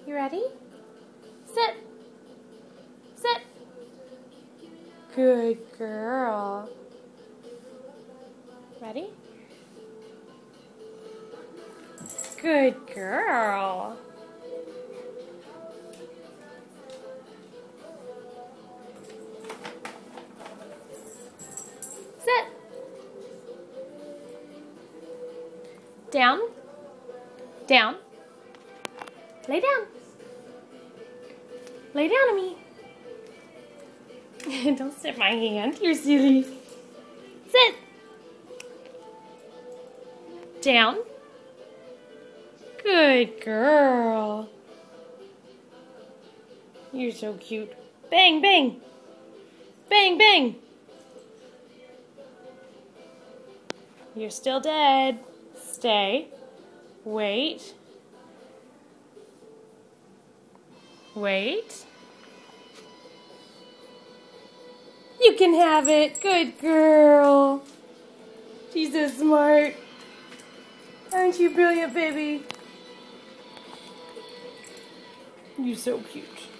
You ready? Sit. Sit. Good girl. Ready? Good girl. Sit. Down. Down. Lay down. Lay down, Amie. Don't sniff my hand. You're silly. Sit. Down. Good girl. You're so cute. Bang, bang. Bang, bang. You're still dead. Stay. Wait. Wait. You can have it. Good girl. She's so smart. Aren't you brilliant, baby? You're so cute.